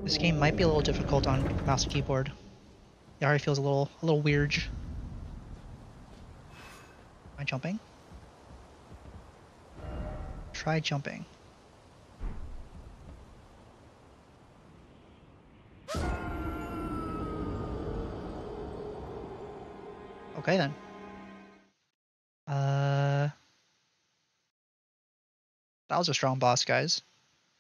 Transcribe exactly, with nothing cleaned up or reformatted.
This game might be a little difficult on mouse and keyboard. It already feels a little a little weird. Am I jumping? Try jumping. Okay then. Uh, that was a strong boss, guys.